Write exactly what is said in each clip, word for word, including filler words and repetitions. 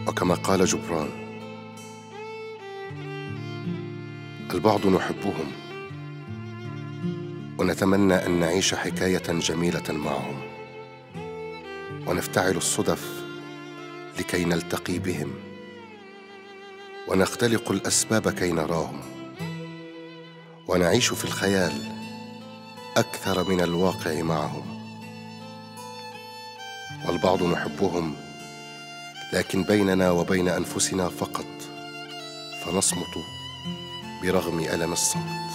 وكما قال جبران: البعض نحبهم ونتمنى أن نعيش حكاية جميلة معهم، ونفتعل الصدف لكي نلتقي بهم، ونختلق الأسباب كي نراهم، ونعيش في الخيال أكثر من الواقع معهم. والبعض نحبهم لكن بيننا وبين أنفسنا فقط، فنصمت برغم ألم الصمت.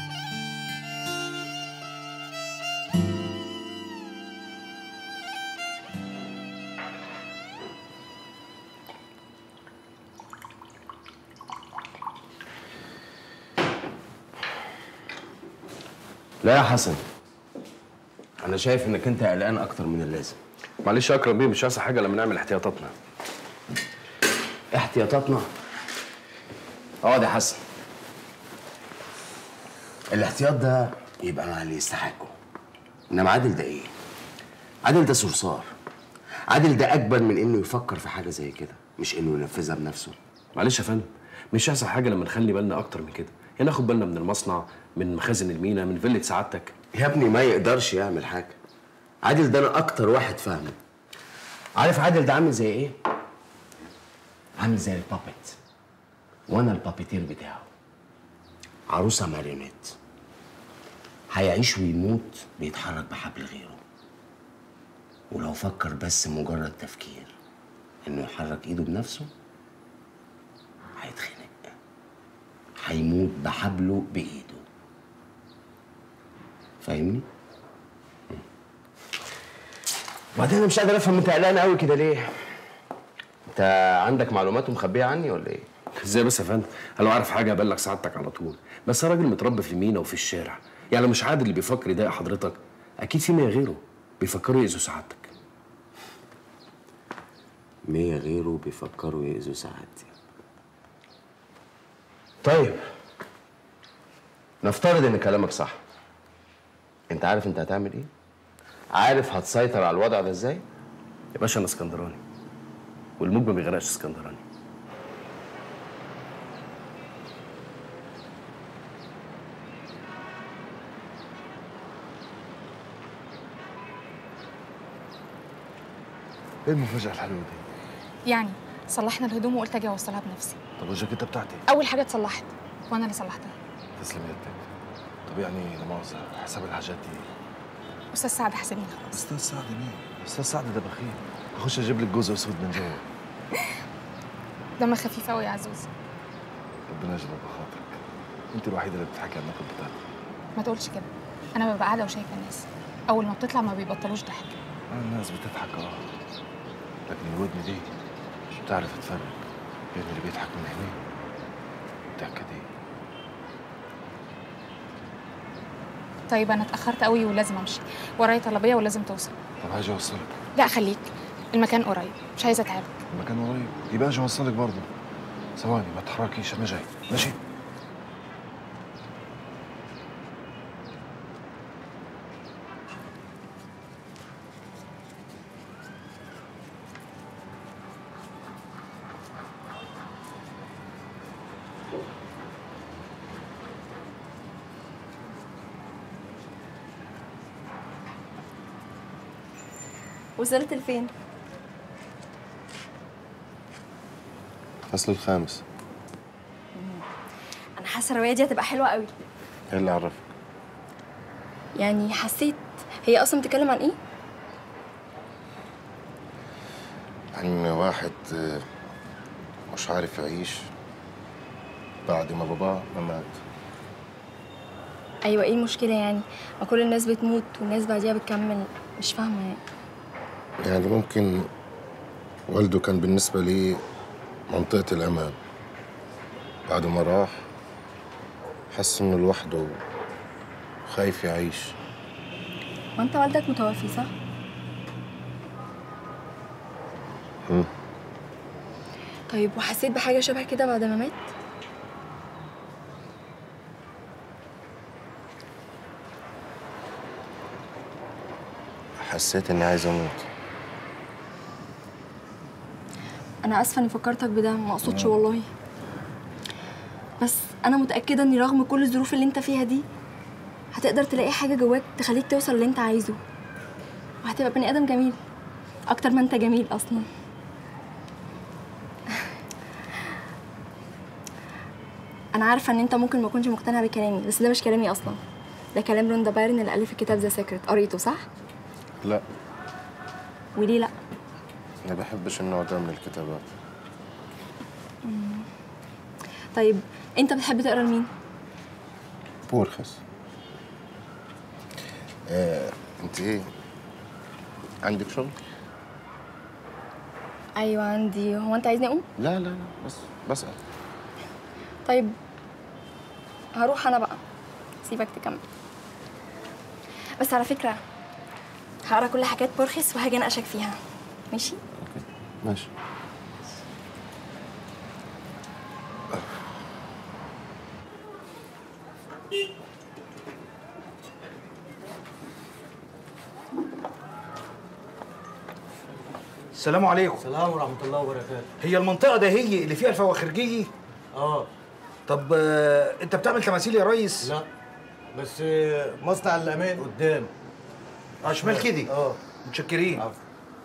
لا يا حسن، أنا شايف إنك أنت قلقان أكتر من اللازم. معلش يا أكرم بيه، مش هيحصل حاجة لما نعمل احتياطاتنا. احتياطاتنا؟ اقعد يا حسن. الاحتياط ده يبقى مع اللي يستحقه. إنما عادل ده إيه؟ عادل ده صرصار. عادل ده أكبر من إنه يفكر في حاجة زي كده، مش إنه ينفذها بنفسه. معلش يا فندم، مش هيحصل حاجة لما نخلي بالنا أكتر من كده، يعني ناخد بالنا من المصنع، من مخازن المينا، من فيلة سعادتك. يا ابني ما يقدرش يعمل حاجة. عادل ده أنا أكتر واحد فاهمه. عارف عادل ده عامل زي إيه؟ عامل زي البابت، وأنا البابيتير بتاعه. عروسة ماريونيت، هيعيش ويموت بيتحرك بحبل غيره. ولو فكر بس مجرد تفكير إنه يحرك إيده بنفسه هيتخنق، هيموت بحبله بإيده. فاهمني؟ وبعدين انا مش قادر افهم انت قلقان قوي كده ليه؟ انت عندك معلومات مخبيه عني ولا ايه؟ ازاي بس يا فندم؟ انا لو عارف حاجه ابلغ سعادتك على طول، بس انا راجل متربي في المينا وفي الشارع، يعني مش عادل اللي بيفكر يضايق حضرتك، اكيد في مية غيره بيفكروا يأذوا سعادتك. مية غيره بيفكروا يأذوا سعادتي. طيب نفترض ان كلامك صح. انت عارف انت هتعمل ايه؟ عارف هتسيطر على الوضع ده ازاي؟ يا باشا انا اسكندراني، والموج ما بيغرقش اسكندراني. ايه المفاجأة الحلوة دي؟ يعني صلحنا الهدوم وقلت اجي اوصلها بنفسي. طب والجاكيتة بتاعتي؟ اول حاجه اتصلحت وانا اللي صلحتها. تسلم يدك. طب يعني لا مؤاخذة، حساب الحاجات دي استاذ سعد حسابين خلاص. استاذ سعد مين؟ استاذ سعد ده بخيل. هخش اجيب لك جوز اسود من جوه. دمك خفيف قوي يا عزوز. ربنا يجبر بخاطرك. انت الوحيدة اللي بتضحكي على النقد بتاعتك. ما تقولش كده، انا ببقى قاعده وشايفه الناس اول ما بتطلع ما بيبطلوش ضحك. آه الناس بتضحك اه، لكن الودن دي مش بتعرف تفرق بين اللي بيضحك من هنا والضحكة دي. طيب انا اتاخرت قوي ولازم امشي، ورايا طلبيه ولازم توصل. طب هاجي اوصلك. لا خليك، المكان قريب مش عايزه اتعبك. المكان قريب يبقى اجي اوصلك برضه. ثواني ما تتحركيش انا جاي، ماشي؟ وصلت لفين؟ الفصل الخامس. انا حاسه الروايه دي هتبقى حلوه قوي. ايه اللي عرفك؟ يعني حسيت. هي اصلا بتتكلم عن ايه؟ عن واحد مش عارف يعيش بعد ما باباه ما مات. ايوه ايه المشكله يعني؟ ما كل الناس بتموت والناس بعديها بتكمل، مش فاهمه يعني. يعني ممكن والده كان بالنسبة لي منطقة الأمان، بعد ما راح حس إنه لوحده خايف يعيش. وانت والدك متوفي صح؟ هم. طيب وحسيت بحاجه شبه كده بعد ما مات؟ حسيت إني عايز أموت. انا اسفه اني فكرتك بده، ما اقصدش والله. بس انا متاكده اني رغم كل الظروف اللي انت فيها دي هتقدر تلاقي حاجه جواك تخليك توصل اللي انت عايزه، وهتبقى بني ادم جميل اكتر ما انت جميل اصلا. انا عارفه ان انت ممكن ما تكونش مقتنع بكلامي، بس ده مش كلامي اصلا، ده كلام روندا بايرن اللي الف الكتاب ذا سيكريت. قريته صح؟ لا، وليه لا؟ ما بحبش النوع ده من الكتابات. طيب انت بتحب تقرا لمين؟ بورخس. آه، انت ايه؟ عندك شغل؟ ايوه عندي. هو انت عايزني اقوم؟ لا لا لا، بس بسأل. طيب هروح انا بقى، سيبك تكمل. بس على فكره هقرا كل حاجات بورخس وهاجي اناقشك فيها، ماشي؟ اوكي ماشي. السلام عليكم. السلام ورحمة الله وبركاته. هي المنطقة ده هي اللي فيها الفواخرجية؟ اه. طب آه، انت بتعمل تماثيل يا ريس؟ لا بس آه، مصنع الأمان قدام. اه شمال كده؟ اه. متشكرين. عفو.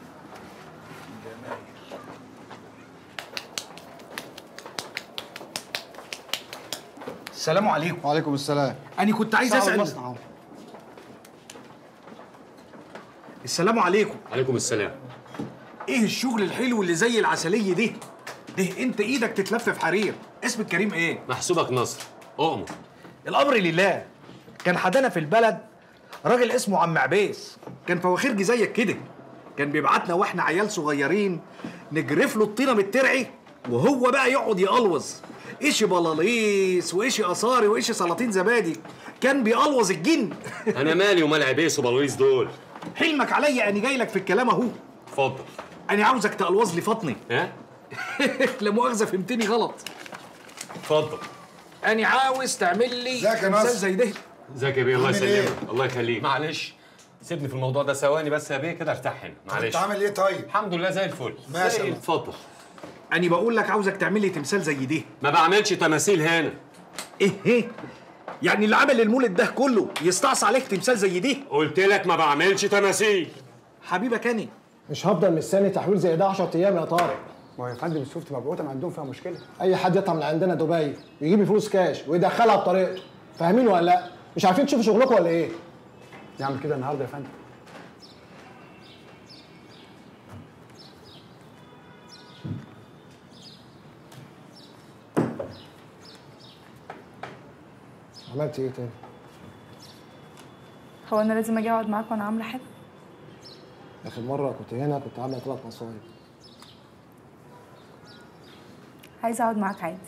السلام عليكم. وعليكم السلام. أنا كنت عايز صاحب أسأل. المصنع اهو. السلام عليكم. عليكم السلام. إيه الشغل الحلو اللي زي العسلية ده؟ ده أنت إيدك تتلف في حرير. اسمك كريم إيه؟ محسوبك نصر. أؤمر. الأمر لله. كان حدانا في البلد راجل اسمه عم عبيس، كان فواخرجي زيك كده. كان بيبعتنا واحنا عيال صغيرين نجرف له الطينه من الترعي، وهو بقى يقعد يقلوظ ايشي بلاليس وايشي اصاري وايشي سلاطين زبادي. كان بيقلوظ الجن. أنا مالي ومال عبيس وبلويس دول؟ حلمك عليا، انا جاي لك في الكلام اهو. اتفضل. انا عاوزك تقلوظ لي فطني. ها؟ لا مؤاخذه فهمتني غلط. اتفضل. انا عاوز تعمل لي ازيك يا تمثال نصر؟ زي ده. ازيك يا بيه؟ الله عامل يسلمك. إيه؟ الله يخليك. معلش سيبني في الموضوع ده ثواني بس يا بيه كده ارتاح هنا. معلش. انت عامل ايه طيب؟ الحمد لله زي الفل. ماشي زي يا ال- اتفضل. انا بقول لك عاوزك تعمل لي تمثال زي ده. ما بعملش تماثيل هنا. ايه ايه؟ يعني اللي عمل المولد ده كله يستعصى عليك تمثال زي ده؟ قلت لك ما بعملش تماثيل. حبيبك انا. مش هفضل مستني تحويل زي ده عشرة ايام يا طارق. ما هو يا فندم السوفت مبعوثه ما عندهم فيها مشكله. اي حد يطلع من عندنا دبي ويجيب فلوس كاش ويدخلها بطريقته، فاهمين ولا لا؟ مش عارفين تشوفوا شغلكم ولا ايه؟ نعمل كده النهارده يا فندم. عملت ايه تاني؟ هو انا لازم اجي اقعد معاك وانا عامله حاجه؟ اخر مره كنت هنا كنت عامله ثلاث مصايب. عايزه اقعد معاك عادي.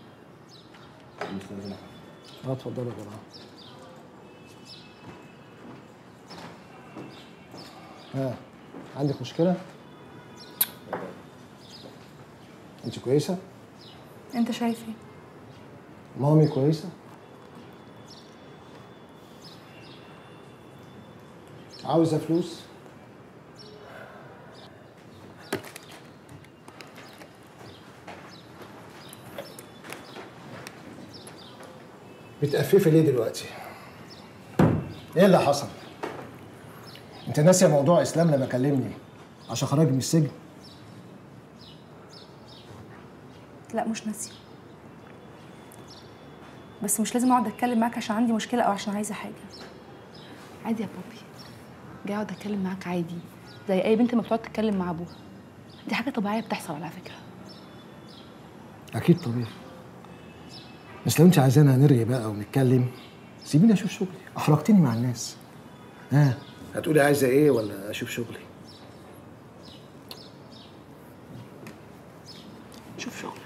اه اتفضلي يا جماعه. ها عندك مشكله؟ انت كويسه؟ انت شايف ايه؟ مامي كويسه؟ عاوزه فلوس؟ بتقففي ليه دلوقتي؟ ايه اللي حصل؟ انت ناسيه موضوع اسلام لما كلمني عشان خرجني من السجن؟ لا مش ناسيه، بس مش لازم اقعد اتكلم معاك عشان عندي مشكله او عشان عايزه حاجه. عادي يا بابي، جاي اقعد اتكلم معاك عادي زي اي بنت ما بتقعد تتكلم مع ابوها. دي حاجه طبيعيه بتحصل على فكره. اكيد طبيعي، بس لو انت عايزانا نرغي بقى ونتكلم سيبيني اشوف شغلي. احرجتني مع الناس. ها آه. هتقولي عايزه ايه ولا اشوف شغلي؟ شوف شغلك.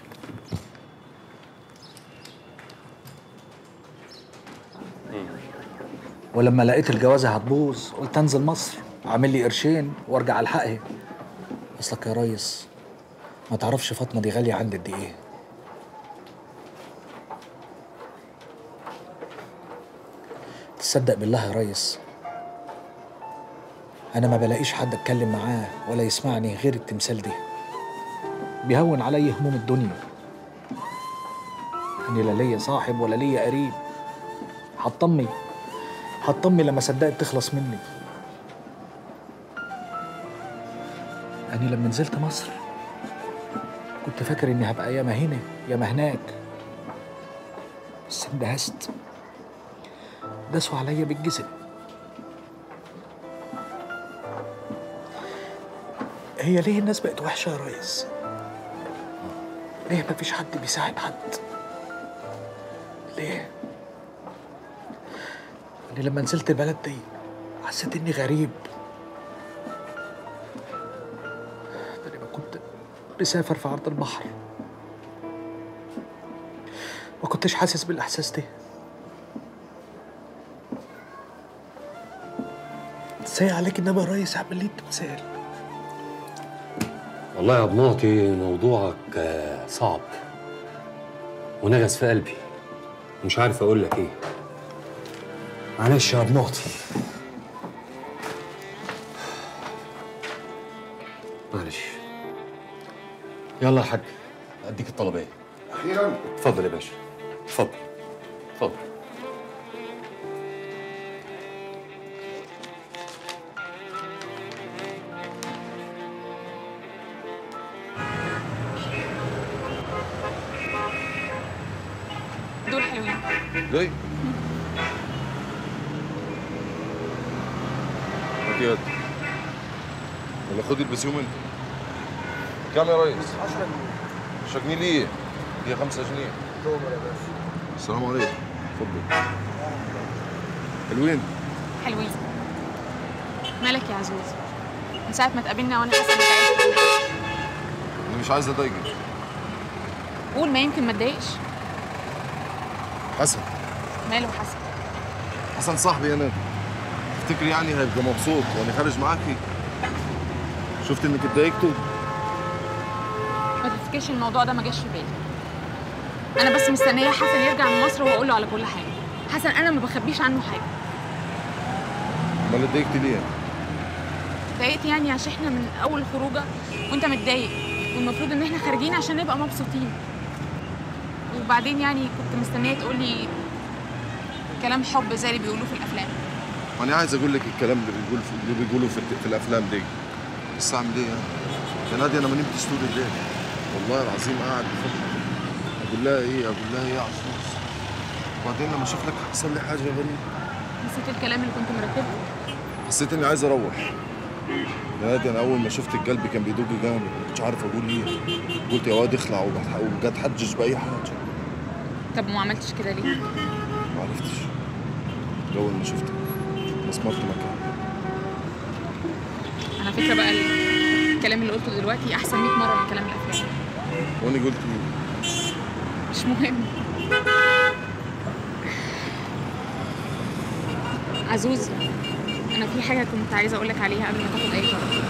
ولما لقيت الجوازه هتبوظ قلت انزل مصر اعمل لي قرشين وارجع الحقها. اصلك يا ريس ما تعرفش فاطمه دي غاليه عندي قد ايه. تصدق بالله يا ريس انا ما بلاقيش حد اتكلم معاه ولا يسمعني غير التمثال دي. بيهون علي هموم الدنيا. أني لا ليا صاحب ولا ليا قريب. حطمي حطمي لما صدقت تخلص مني. أني لما نزلت مصر كنت فاكر إني هبقى ياما هنا ياما هناك، بس اندهشت. داسوا عليا بالجسم. هي ليه الناس بقت وحشة يا ريس؟ ليه مفيش حد بيساعد حد؟ ليه؟ أنا لما نزلت البلد دي حسيت إني غريب. أنا لما كنت بسافر في عرض البحر ما كنتش حاسس بالإحساس ده. ازاي عليك النبي يا ريس اعمل لي تمثال؟ والله يا بناطي موضوعك آه، صعب ونغز في قلبي، مش عارف اقول لك ايه. معلش يا بناطي. معلش. يلا يا حاج اديك الطلبيه. اخيرا. اتفضل يا باشا، اتفضل اتفضل. دول حلوين. جاي هات يد ولا خد البسيوم انت. كام يا ريس؟ عشرة عشرة جنيه ليه؟ هي خمسة جنيه. تومر يا باشا. السلام عليكم. اتفضل. حلوين؟ حلوين. مالك يا عزوز؟ من ساعة ما اتقابلنا وانا حاسة انك عايز. انا مش عايز اضايقك. قول، ما يمكن ما اتضايقش. حسن. ماله حسن؟ حسن صاحبي انا. تفتكري يعني هيبقى مبسوط وانا خارج معاكي؟ شفت انك اتضايقتوا؟ ما تفتكرش الموضوع ده ما جاش في بالي. انا بس مستنيه حسن يرجع من مصر واقول له على كل حاجه. حسن انا ما بخبيش عنه حاجه. امال اتضايقتي ليه؟ اتضايقت يعني عشان احنا من اول خروجه وانت متضايق، والمفروض ان احنا خارجين عشان نبقى مبسوطين. وبعدين يعني كنت مستنيه تقول لي كلام حب زي اللي بيقولوه في الافلام. وانا عايز اقول لك الكلام اللي بيقول اللي بيقولوا في, في الافلام دي، بس اعمل ايه يعني؟ يا نادي انا ما نمتش طول الليل والله العظيم، قاعد بفكر اقول لها ايه اقول لها ايه يا عزوز. وبعدين لما اشوف لك حصل لي حاجه غريبه. نسيت الكلام اللي كنت مرتبه. حسيت اني عايز اروح. يا نادي انا اول ما شفت القلب كان بيدق جامد، ما كنتش عارف اقول ايه. قلت يا واد اخلع وجا اتحجج باي حاجه. طب وما عملتش كده ليه؟ ما عرفتش. اول ما شفتك مسمرت مكان. على فكره بقى الكلام اللي قلته دلوقتي احسن مية مره من كلام الافلام. وانا قلت ايه؟ مش مهم. عزوز، انا في حاجه كنت عايزه اقول لك عليها قبل ما تاخد اي قرار.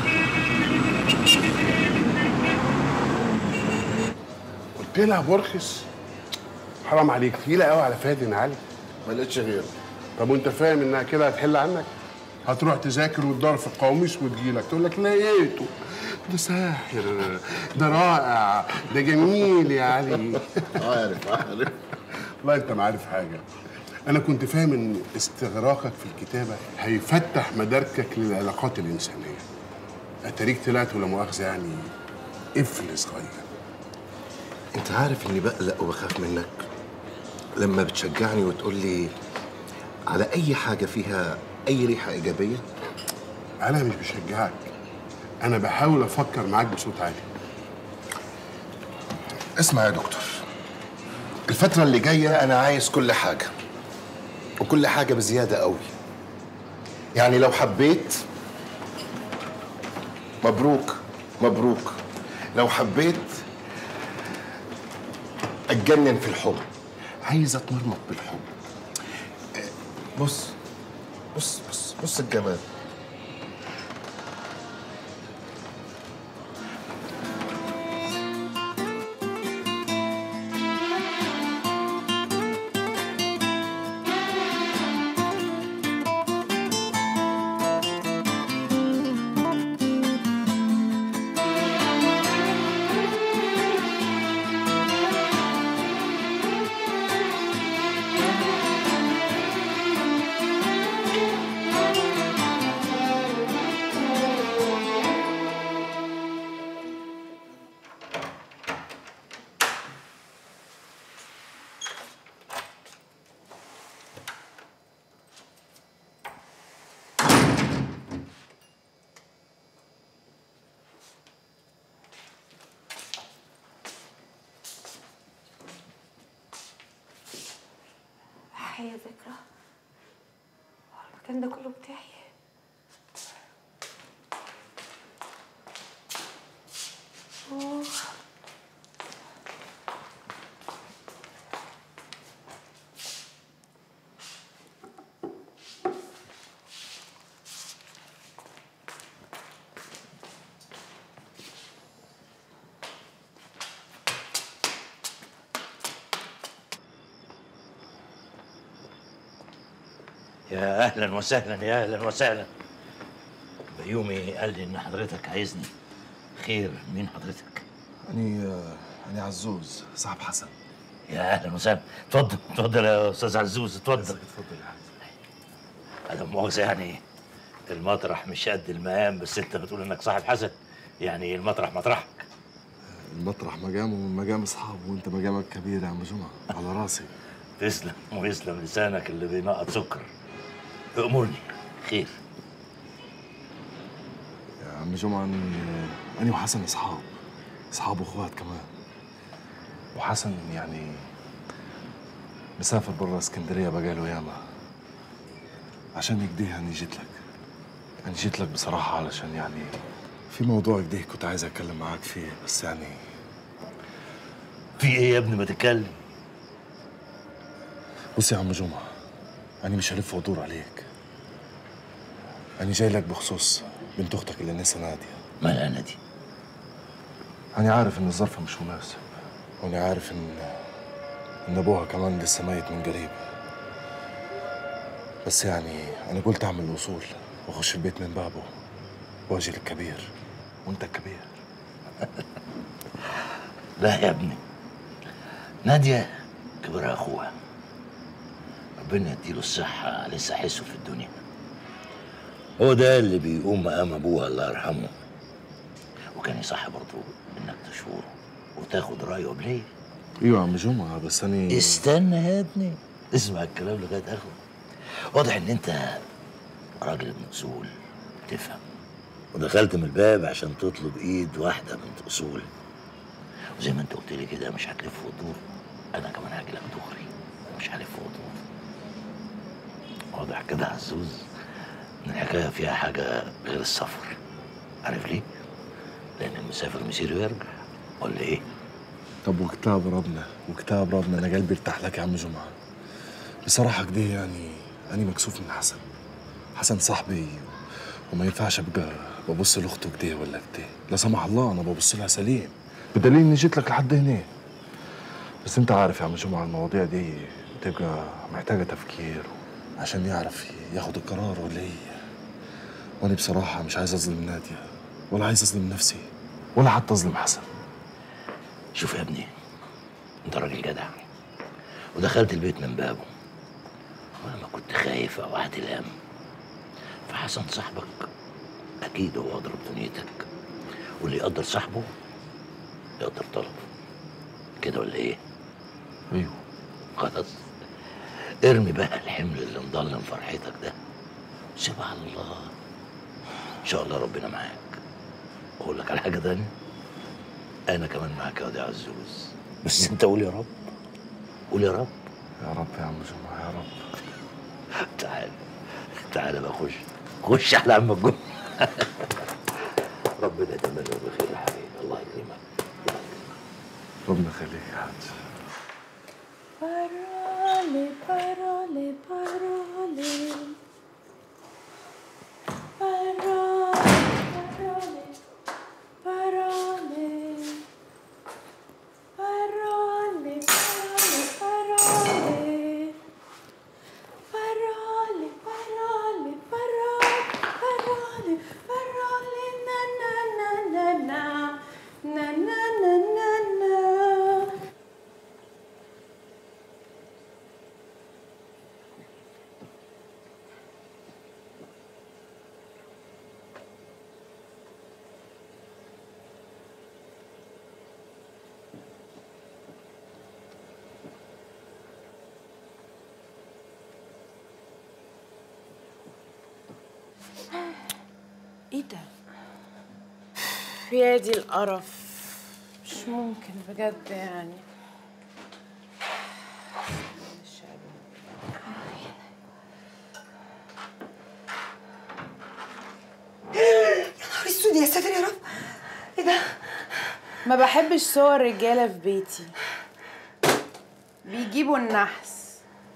قلت لها برخص. حرام عليك، تقيله قوي على فادي علي. ما لقيتش غيره. طب وانت فاهم انها كده هتحل عنك؟ هتروح تذاكر وتدور في القواميس وتجيلك تقول لك لقيته ده ساحر، ده رائع، ده جميل يا علي. عارف عارف. والله انت ما عارف حاجه. انا كنت فاهم ان استغراقك في الكتابه هيفتح مداركك للعلاقات الانسانيه. اتاريك طلعت ولا مؤاخذه يعني قفل صغير. انت عارف اني بقلق وبخاف منك لما بتشجعني وتقول لي على اي حاجه فيها اي ريحه ايجابيه. انا مش بشجعك، انا بحاول افكر معاك بصوت عالي. اسمع يا دكتور، الفتره اللي جايه انا عايز كل حاجه، وكل حاجه بزياده قوي. يعني لو حبيت مبروك مبروك، لو حبيت اتجنن في الحب، عايز اتمرمط بالحب. بص بص بص بص الجمال. المكان ده كله بتاعي. أوه. يا اهلا وسهلا يا اهلا وسهلا. بيومي قال لي ان حضرتك عايزني. خير، مين حضرتك؟ أني أني عزوز صاحب حسن. يا اهلا وسهلا. اتفضل اتفضل يا استاذ عزوز، اتفضل. اتفضل يا حاج. انا مؤاخذه يعني المطرح مش قد المقام، بس انت بتقول انك صاحب حسن، يعني المطرح مطرحك. المطرح مقامه من مقام أصحابه، وأنت مقامك كبير يا عم جمعة، على راسي. تسلم ويسلم لسانك اللي بينقط سكر. أمرني. خير. يا عم جمعة أني أني وحسن أصحاب، أصحاب وأخوات كمان. وحسن يعني مسافر برا اسكندرية بقاله ياما. عشان كده أنا جيت لك. أنا جيت لك بصراحة علشان يعني في موضوع كده كنت عايز أتكلم معاك فيه، بس يعني في إيه يا ابني؟ ما تتكلم. بص يا عم جمعة، أنا مش هلف وأدور عليك. أنا جاي لك بخصوص بنت أختك اللي نسا نادية. مالها نادية؟ أنا عارف إن الظرف مش مناسب، وأنا عارف إن إن أبوها كمان لسه ميت من قريب. بس يعني أنا قلت أعمل الوصول وأخش البيت من بابه وأجي للكبير، وأنت الكبير. لا يا ابني، نادية كبرها أخوها، ربنا يديله الصحة، لسه حسه في الدنيا. هو ده اللي بيقوم مقام أبوها الله يرحمه. وكان يصح برضه إنك تشوره وتاخد رأيه قبليه. أيوة يا عم جمعة، بس أنا استنى يا ابني، اسمع الكلام لغاية آخره. واضح إن أنت راجل ابن أصول، تفهم، ودخلت من الباب عشان تطلب إيد واحدة بنت أصول. وزي ما أنت قلت لي كده مش هتلف وتدور، أنا كمان هاجي لك دغري، مش هلف وتدور. واضح كده يا عزوز إن الحكاية فيها حاجة غير السفر. عارف ليه؟ لأن المسافر مسيره يرجع، ولا إيه؟ طب وكتاب ربنا وكتاب ربنا، أنا قلبي ارتاح لك يا عم جمعة. بصراحة كده يعني أنا مكسوف من حسن. حسن صاحبي وما ينفعش أبقى ببص لأخته كده ولا كده. لا سمح الله أنا ببص لها سليم، بدليل إني جيت لك لحد هنا. بس أنت عارف يا عم جمعة المواضيع دي بتبقى محتاجة تفكير عشان يعرف ياخد القرار ولا إيه. وأنا بصراحة مش عايز أظلم نادية، ولا عايز أظلم نفسي، ولا حتى أظلم حسن. شوف يا ابني، انت راجل جدع ودخلت البيت من بابه، وانا ما كنت خايف او احتلام. فحسن صاحبك اكيد هو اضرب دنيتك، واللي يقدر صاحبه يقدر طلبه، كده ولا ايه؟ ايوه. خلاص، ارمي بقى الحمل اللي مضلم فرحتك ده، سيبها على الله. ان شاء الله ربنا معاك. اقول لك على حاجه تانيه، انا كمان معاك يا واد يا عزوز، بس انت قول يا رب، قول يا رب. يا رب يا عم جمعة، يا رب. تعال تعال بقى، خش خش على عم الجمعة. ربنا يتمنى بخير يا حبيبي، الله يكرمك. ربنا يخليك يا حاج. Parole, parole, parole. Parole, parole, parole. Parole, parole, parole. Parole, parole, parole, parole, parole, na na na na na, na na na na na. ايه ده؟ يا دي القرف، مش ممكن بجد يعني. يا ساتر يا رب. ايه ده؟ ما بحبش صور رجاله في بيتي، بيجيبوا النحس.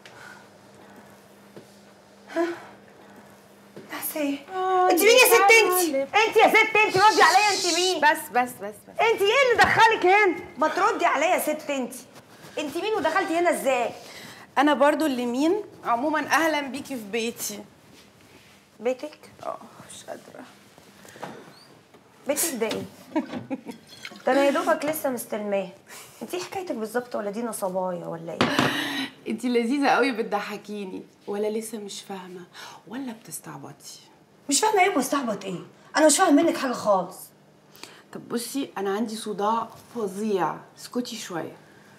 ها؟ نحس ايه؟ انت مين يا ست انت؟ انت يا ست انت ردي عليا، انت مين؟ بس بس بس بس انت ايه اللي دخلك هنا؟ ما تردي عليا يا ست انت. انت مين ودخلتي هنا ازاي؟ انا برضو اللي مين. عموما اهلا بيكي في بيتي. بيتك؟ اه مش قادره. بيتك ده ايه؟ ده انا يا دوبك لسه مستلماه. انت ايه حكايتك بالظبط؟ ولا دي نصبايا ولا ايه؟ انتي لذيذه قوي بتضحكيني. ولا لسه مش فاهمه ولا بتستعبطي؟ مش فاهمه ايه وبستعبط ايه؟ انا مش فاهم منك حاجه خالص. طب بصي انا عندي صداع فظيع، اسكتي شويه.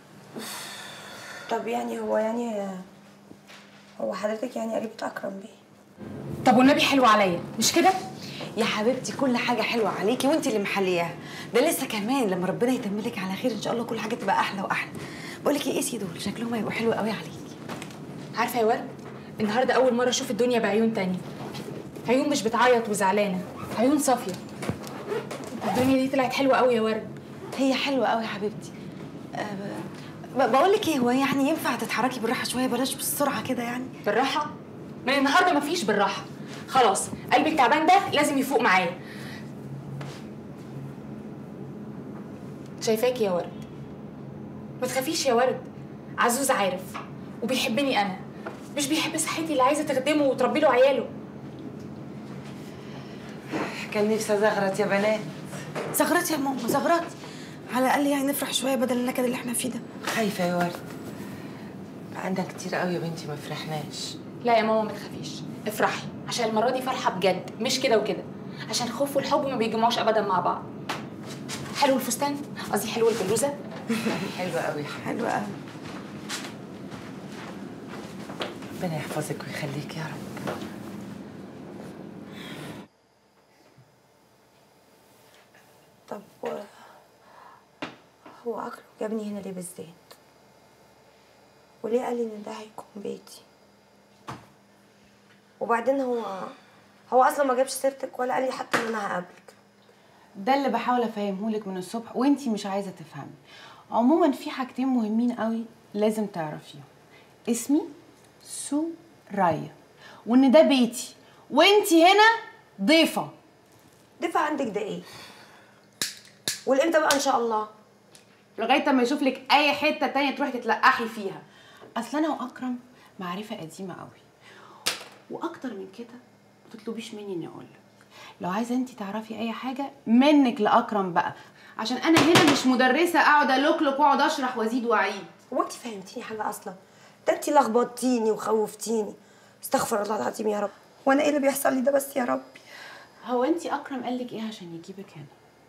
طب يعني هو يعني هو حضرتك يعني قريبة اكرم بيه؟ طب والنبي حلو عليا مش كده؟ يا حبيبتي كل حاجه حلوه عليكي وانت اللي محلياها. ده لسه كمان لما ربنا يتملك على خير ان شاء الله كل حاجه تبقى احلى واحلى. بقول لك ايه، قيسي دول شكلهم هيبقوا حلو قوي عليكي. عارفه يا ورد، النهارده اول مره اشوف الدنيا بعيون تانية. عيون مش بتعيط وزعلانه، عيون صافيه. الدنيا دي طلعت حلوه قوي يا ورد. هي حلوه قوي يا حبيبتي. أه بقول لك ايه، هو يعني ينفع تتحركي بالراحه شويه، بلاش بالسرعه كده يعني؟ بالراحه؟ من النهارده مفيش بالراحه. خلاص قلبي التعبان ده لازم يفوق معايا. شايفاكي يا ورد. ما تخافيش يا ورد، عزوز عارف وبيحبني انا، مش بيحب صحتي اللي عايزه تخدمه وتربي له عياله. كان نفسي ازغرط يا بنات. زغرطي يا ماما زغرطي، على الاقل يعني نفرح شويه بدل النكد اللي احنا فيه ده. خايفه يا ورد، عندك كتير قوي يا بنتي ما فرحناش. لا يا ماما ما تخافيش، افرحي عشان المره دي فرحه بجد مش كده وكده، عشان الخوف والحب ما بيجمعوش ابدا مع بعض. حلو الفستان، قصدي حلوه البلوزه. حلوه قوي حلوه قوي. ربنا يحفظك ويخليك يا رب. طب هو اكرم جابني هنا ليه بالذات؟ وليه قال لي ان ده هيكون بيتي؟ وبعدين هو هو اصلا ما جابش سيرتك ولا قال لي حتى ان انا هقابلك. ده اللي بحاول افهمهولك من الصبح وانتي مش عايزه تفهمي. عموما في حاجتين مهمين قوي لازم تعرفيهم. اسمي سوريا، وان ده بيتي وانتي هنا ضيفه. ضيفه عندك ده ايه؟ والامتى بقى ان شاء الله؟ لغايه اما يشوف لك اي حته تانية تروحي تتلقحي فيها. اصل انا واكرم معرفه قديمه قوي، واكتر من كده ما تطلبيش مني اني اقول لك. لو عايزه انت تعرفي اي حاجه منك لاكرم بقى، عشان انا هنا مش مدرسه اقعد الوكلك واقعد اشرح وازيد واعيد. هو انت فهمتيني حاجه اصلا؟ ده انت لخبطتيني وخوفتيني. استغفر الله العظيم يا رب. وانا ايه اللي بيحصل لي ده بس يا ربي؟ هو انت اكرم قال لك ايه عشان يجيبك هنا؟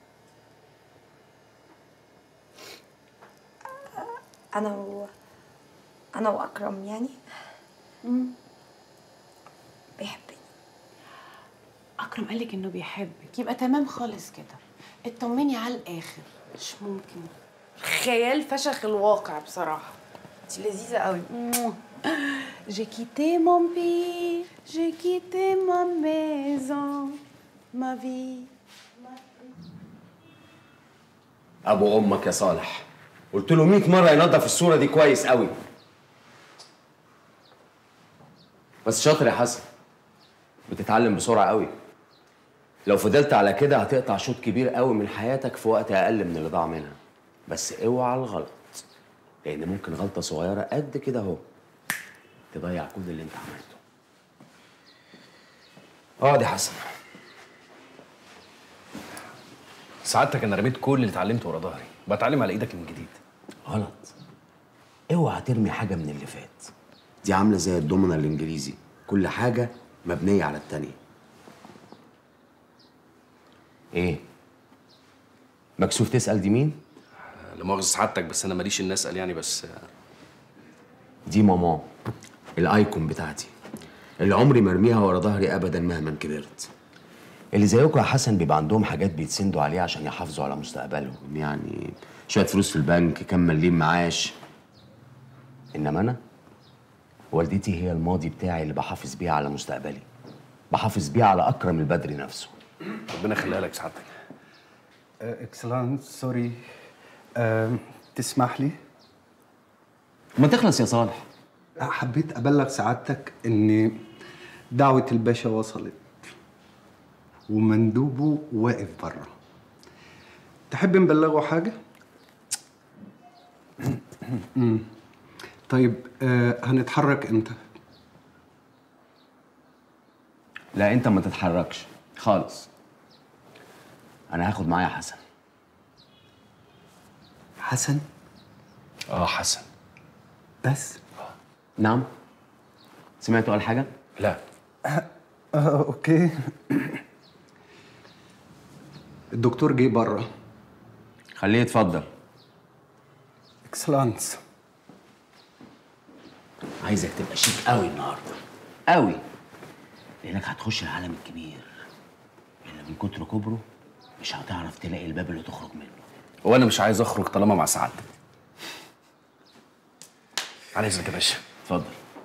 انا و... انا واكرم يعني امم بيحبني. اكرم قال لك انه بيحبك، يبقى تمام خالص كده. اطمني على الاخر. مش ممكن، خيال فشخ الواقع بصراحه. انت لذيذه قوي. J'ai quitté mon pays, j'ai quitté ma maison, ma vie. ابو امك يا صالح، قلت له مية مره ينظف الصوره دي كويس قوي. بس شاطر يا حسن، بتتعلم بسرعه قوي. لو فضلت على كده هتقطع شوط كبير قوي من حياتك في وقت اقل من اللي ضاع منها. بس اوعى الغلط، لان ممكن غلطه صغيره قد كده اهو تضيع كل اللي انت عملته. اقعد يا حسن. سعادتك انا رميت كل اللي اتعلمته ورا ظهري، بتعلم على ايدك من جديد. غلط. اوعى ترمي حاجه من اللي فات. دي عامله زي الدومنه الانجليزي، كل حاجه مبنيه على التانيه. ايه؟ مكسوف تسال دي مين؟ لا مؤاخذة سعادتك، بس انا ماليش ان اسال يعني. بس دي ماما، الايكون بتاعتي اللي عمري ما ارميها ورا ظهري ابدا مهما كبرت. اللي زيكم يا حسن بيبقى عندهم حاجات بيتسندوا عليها عشان يحافظوا على مستقبلهم، يعني شويه فلوس في البنك، كام مليم معاش. انما انا والدتي هي الماضي بتاعي اللي بحافظ بيه على مستقبلي، بحافظ بيه على اكرم البدري نفسه. ربنا يخليها لك سعادتك. اكسلانس سوري، تسمح لي؟ ما تخلص يا صالح. حبيت ابلغ سعادتك ان دعوة الباشا وصلت ومندوبه واقف بره. تحب نبلغه حاجة؟ طيب آه هنتحرك امتى؟ لا انت ما تتحركش خالص. انا هاخد معايا حسن. حسن؟ اه حسن. بس؟ نعم. سمعتوا قال حاجة؟ لا. آه اوكي. الدكتور جه بره. خليه يتفضل. اكسلانس. عايزك تبقى شيك قوي النهارده قوي، لانك هتخش العالم الكبير اللي من كتر كبره مش هتعرف تلاقي الباب اللي تخرج منه. وانا مش عايز اخرج طالما مع سعادتك. على اذنك يا باشا. اتفضل.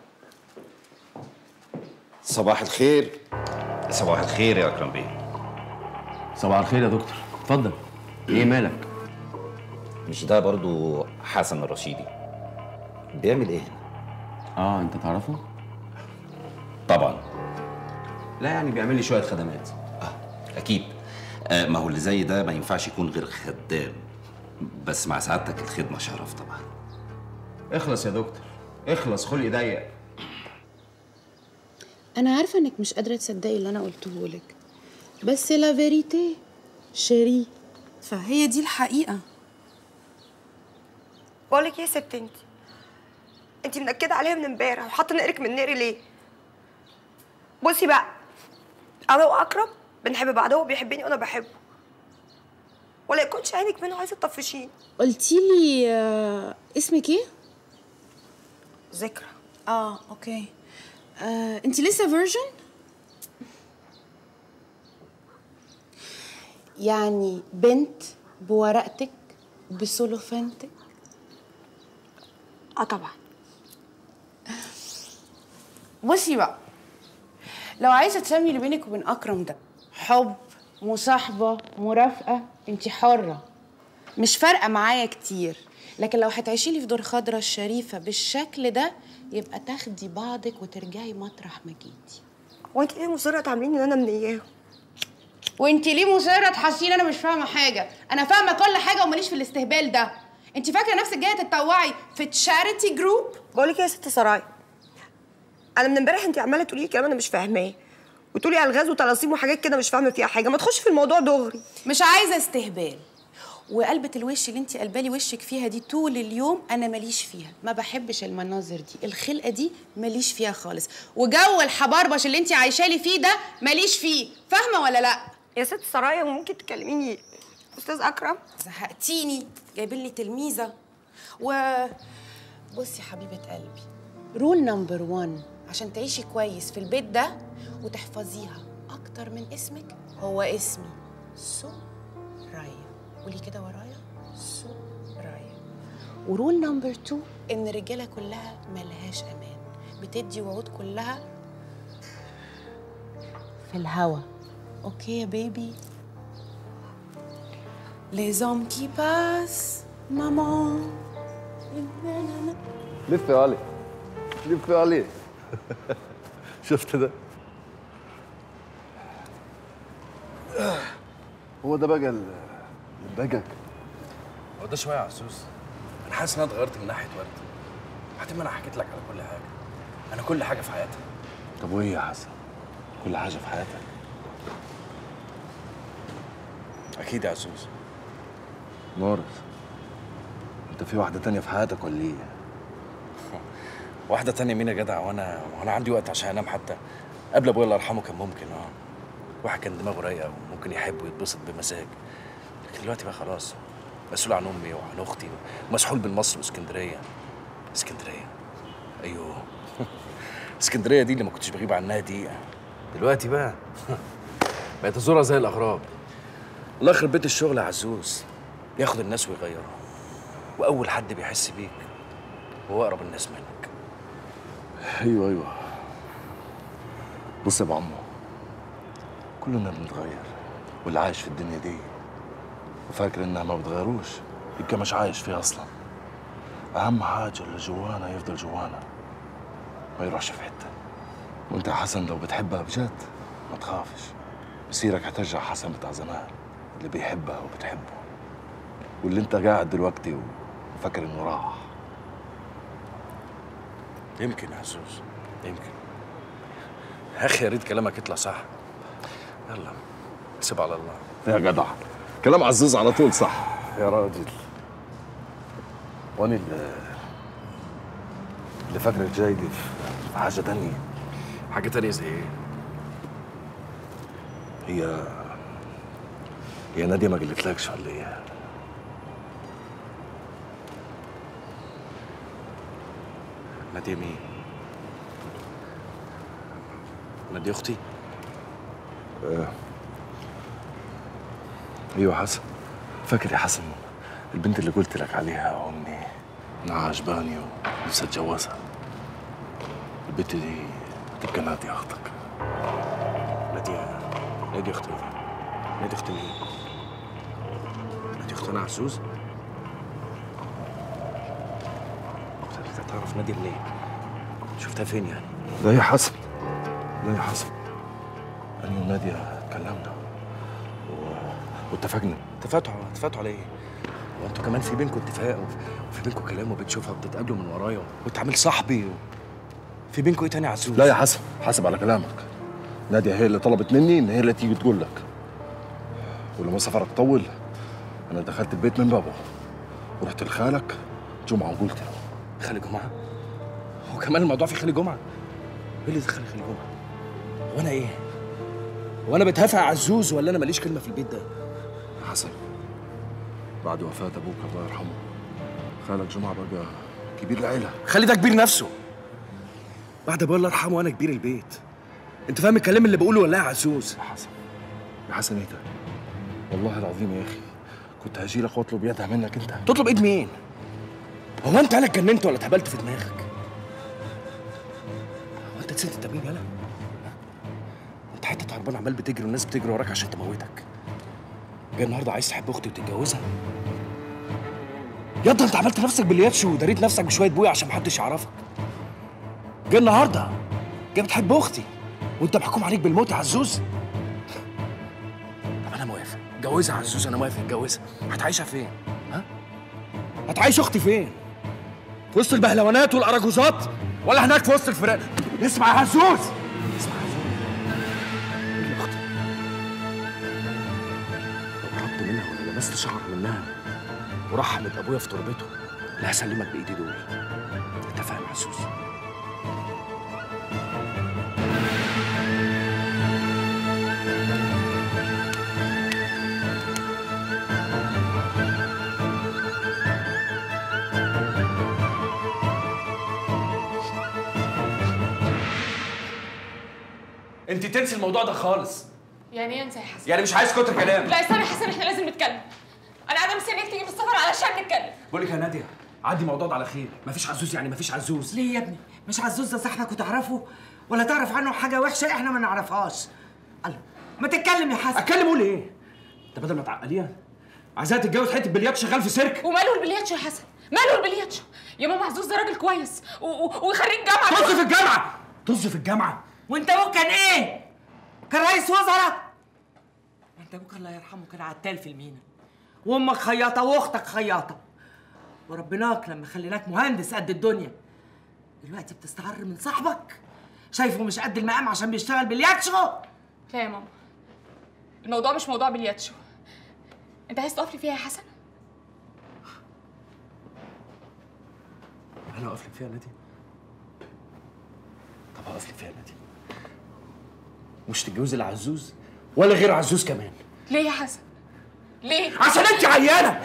صباح الخير. صباح الخير يا اكرم بيه. صباح الخير يا دكتور. اتفضل. ايه مالك؟ مش ده برضو حسن الرشيدي؟ بيعمل ايه هنا؟ اه انت تعرفه؟ طبعا. لا يعني بيعمل لي شويه خدمات. اه اكيد. آه ما هو اللي زي ده ما ينفعش يكون غير خدام، بس مع سعادتك الخدمه شرف طبعا. اخلص يا دكتور اخلص، خلقي ضيق. انا عارفه انك مش قادره تصدقي اللي انا قلته لك، بس لا فيريتي شيري، فهي دي الحقيقه. بقولك ايه يا ست انت؟ انت منكده عليها من امبارح وحاطه نقرك من نقري ليه؟ بصي بقى، انا واكرم بنحب بعض، هو بيحبني وانا بحبه، ولا يكونش عينك منه عايزه تطفشيني. قلتي لي آه اسمك ايه؟ ذكرى. اه اوكي. آه، انت لسه فيرجن؟ يعني بنت بورقتك بسلوفانتك؟ اه طبعا. بصي بقى، لو عايزه تسمي اللي بينك وبين اكرم ده حب، مصاحبه، مرافقه، انت حره، مش فارقه معايا كتير. لكن لو هتعيشي لي في دور خضرة الشريفه بالشكل ده يبقى تاخدي بعضك وترجعي مطرح ما جيتي. وانت ليه مصره تعامليني ان انا من اياهم؟ وانت ليه مصره تحسيني انا مش فاهمه حاجه؟ انا فاهمه كل حاجه وماليش في الاستهبال ده. انت فاكره نفسك جايه تتطوعي في تشاريتي جروب؟ بقول لك ايه يا ست سراي، انا من امبارح انت عماله تقولي لي كلام انا مش فاهماه، وتقولي الغاز وطلاسيم وحاجات كده مش فاهمه فيها حاجه. ما تخش في الموضوع دغري. مش عايزه استهبال. وقلبة الوش اللي انت قلبالي وشك فيها دي طول اليوم انا ماليش فيها، ما بحبش المناظر دي، الخلقه دي ماليش فيها خالص، وجو الحباربش اللي انت عايشالي فيه ده ماليش فيه، فاهمه ولا لا؟ يا ست سرايا ممكن تكلميني استاذ اكرم؟ زهقتيني، جايبين لي تلميذه. و بصي حبيبه قلبي، رول نمبر واحد عشان تعيشي كويس في البيت ده وتحفظيها اكتر من اسمك، هو اسمي سرايا. قولي كده ورايا، سرايا. ورول نمبر اتنين ان الرجاله كلها ملهاش امان، بتدي وعود كلها في الهوا. اوكي يا بيبي؟ Les hommes qui passent, maman. لف يا علي، لف يا علي. شفت ده؟ هو ده بقى اللي بجك. هو ده شويه يا عزوز. انا حاسس ان انا اتغيرت من ناحيه ورد. بعدين انا حكيت لك على كل حاجه. انا كل حاجه في حياتي. طب وايه يا حسن؟ كل حاجه في حياتك؟ اكيد يا عزوز. مورس، انت في واحده تانية في حياتك ولا ايه؟ واحده تانية مين يا جدع؟ وانا وانا عندي وقت عشان انام حتى؟ قبل ابويا الله يرحمه كان ممكن اه واحد كان دماغه رايقه وممكن يحب ويتبسط بمزاج، لكن دلوقتي بقى خلاص مسؤول عن امي وعن اختي ومسحول بين مصر واسكندريه. اسكندريه ايوه. اسكندريه دي اللي ما كنتش بغيب عنها دقيقه، دلوقتي بقى بقيت ازورها زي الاغراب. الله يخرب بيت الشغل يا عزوز، بياخد الناس ويغيرهم، واول حد بيحس بيك هو اقرب الناس منك. ايوه ايوه. بص يا ابو عمو، كلنا بنتغير واللي عايش في الدنيا دي وفاكر انها ما بتغيروش يبقى مش عايش فيها اصلا. اهم حاجه اللي جوانا يفضل جوانا ما يروحش في حته. وانت يا حسن لو بتحبها بجد ما تخافش، مسيرك هترجع حسن بتاع زمان اللي بيحبها وبتحبه، واللي انت قاعد دلوقتي وفاكر انه راح. يمكن يا عزوز يمكن. يا اخي يا ريت كلامك يطلع صح. يلا سيب على الله. يا جدع كلام عزوز على طول صح. يا راجل وانا اللي اللي فاكرك جاي دي في حاجه تانية. حاجه تانية زي ايه؟ هي هي ناديه ما قلتلكش ولا ايه؟ ناديه مين؟ ناديه اختي؟ آه. ايوه حسن. فاكر يا حسن البنت اللي قلت لك عليها يا امي انها عجباني ونفسي اتجوزها؟ البنت دي تبقى ناديه اختك. ناديه ناديه اختي. ناديه اختي مين؟ ناديه اختي انا عزوز؟ انت تعرف ناديه منين؟ شفتها فين يعني؟ لا يا حسن لا يا حسن انا وناديه اتكلمنا و... واتفقنا. اتفقتوا اتفقتوا على ايه؟ هو انتوا كمان في بينكم اتفاق وفي بينكم كلام وبتشوفها وبتتقابلوا من ورايا وتعمل صاحبي و... في بينكم ايه تاني يا عزوز؟ لا يا حسن حاسب على كلامك. ناديه هي اللي طلبت مني ان هي اللي تيجي تقول لك، ولما سفرك طول انا دخلت البيت من بابه ورحت لخالك جمعه وقلت له. خالي جمعه؟ هو كمان الموضوع في خالي جمعه؟ ايه اللي دخل خالي جمعه؟ هو انا ايه؟ هو انا بتهافى يا عزوز ولا انا ماليش كلمه في البيت ده؟ يا حسن بعد وفاه ابوك الله يرحمه خالك جمعه بقى كبير العيله. خالي ده كبير نفسه. بعد ابويا الله يرحمه وانا كبير البيت. انت فاهم الكلام اللي بقوله ولا يا عزوز؟ يا حسن يا حسن ايه ده؟ والله العظيم يا اخي كنت هجي لك واطلب يدها منك انت. تطلب ايد مين؟ هو انت قالك جننت ولا اتهبلت في دماغك؟ هو انت نسيت انت مين يالا؟ انت حته هربان عمال بتجري والناس بتجري وراك عشان تموتك. جاي النهارده عايز تحب اختي وتتجوزها؟ ياض انت عملت نفسك بالياتش وداريت نفسك بشويه بويا عشان محدش يعرفك. جاي النهارده جاي بتحب اختي وانت محكوم عليك بالموت يا عزوز. طب انا موافق جوزها يا عزوز، انا موافق اتجوزها. هتعيشها فين؟ ها؟ هتعيش اختي فين؟ في وسط البهلوانات والاراجوزات ولا هناك في وسط الفرق؟ اسمع يا عزوز اسمع يا عزوز. قول لاختي لو قربت منها ولا لمست شعر منها ورحمت ابويا في تربته لا هسلمك بايدي دول. انت فاهم يا عزوز؟ انت تنسي الموضوع ده خالص. يعني ايه انسى يا حسن؟ يعني مش عايز كتر كلام. لا استنى يا حسن، احنا لازم نتكلم. انا قاعده مستنيك تيجي من السفر علشان نتكلم. بقول لك يا ناديه عدي الموضوع ده على خير. مفيش عزوز يعني مفيش عزوز. ليه يا ابني؟ مش عزوز ده صاحبك وتعرفه ولا تعرف عنه حاجه وحشه احنا ما نعرفهاش؟ الله ما تتكلم يا حسن. اتكلم اقول ايه؟ انت بدل ما تعقليها عايزاها تتجوز حته بليات شغال في سيرك. وماله البلياتشو يا حسن؟ ماله البلياتشو؟ يا ماما عزوز ده راجل كويس و- و- وخريج جامعه. طز في الجامعه طز في الجامعه. وانت ابوك كان ايه؟ كان رئيس وزراء؟ انت ابوك الله يرحمه كان عتال في المينا، وامك خياطه واختك خياطه، وربناك لما خليناك مهندس قد الدنيا. دلوقتي بتستعر من صاحبك شايفه مش قد المقام عشان بيشتغل بالياتشو. لا يا ماما الموضوع مش موضوع بلياتشو. انت عايز تقف لي فيها يا حسن؟ انا اقف لك فيها يا ناديه؟ طب هقف لك فيها يا ناديه. مش تتجوزي لا عزوز ولا غير عزوز كمان. ليه يا حسن؟ ليه؟ عشان انت عيانه.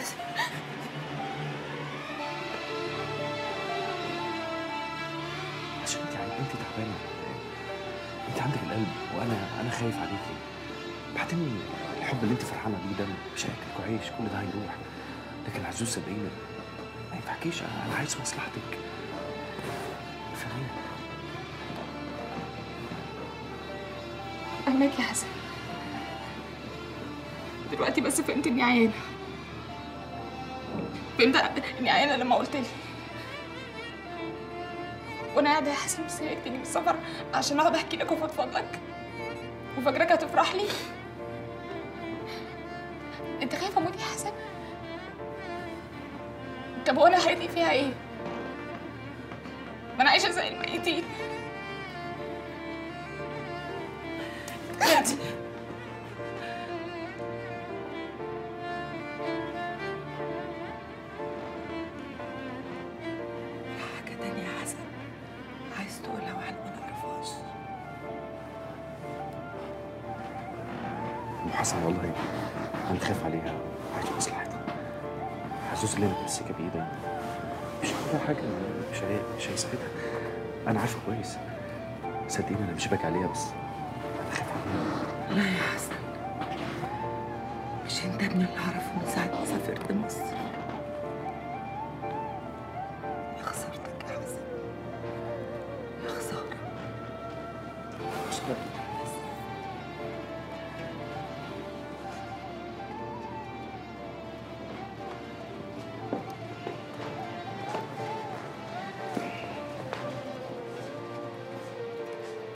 عشان انت عيانه، انت تعبانه. انت عندك القلب وانا انا خايف عليكي. بعدين الحب اللي انت فرحانه بيه ده مش هياكلك وعيش، كل ده هيروح. لكن عزوز صدقيني ما ينفعكيش. انا انا عايز مصلحتك. فاهمين؟ فهمك يا حسن. دلوقتي بس فهمت اني عيانه. فهمت اني عيانه لما قلت لي وانا قاعده يا حسن مستنياك تاني من السفر عشان اقعد احكي لك وافضفض لك، وفاكراك هتفرح لي. انت خايف اموت يا حسن؟ طب وانا حياتي فيها ايه؟ ما انا عايشه زي الميتين. انت حاجة تانية يا حسن عايز تقولها واحنا ما نعرفهاش؟ ام حسن والله انا خايف عليها عايز مصلحتها. حسوس اللي انا متمسكه بايه ده مش هقولها حاجه، مش هي مش هيساعدها. انا عارفه كويس، صدقيني انا مش باجي عليها، بس انا خايف عليها. لا يا حسن، مش انت ابني اللي اعرفه من ساعة ما سافرت مصر.